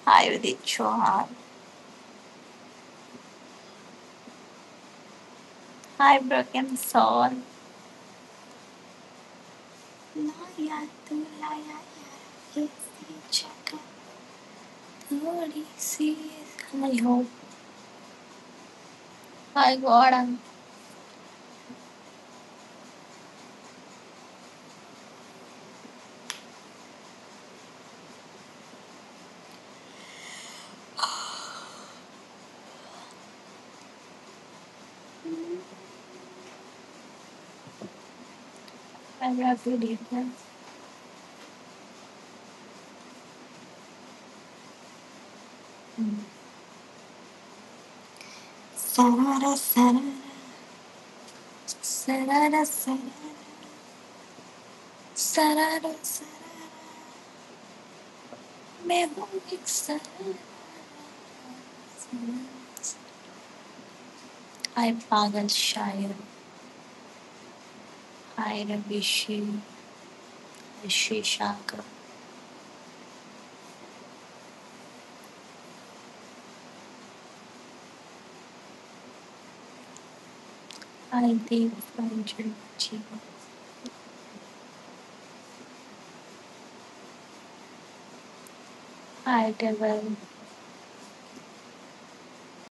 Hi, Vidit Chauhan. Hi, Broken Soul. लाया तू लाया यार ऐसी जगह थोड़ी सी I hope. Hi, God. I love you deeply. Sarara, sarara, sarara, sarara, sarara, sarara. मैं हूँ एक sarara. Hi, पागल शायर. Hi, Ravishi. Rishi Shankar. Hi, Dev Ranjan. Hi, Devil.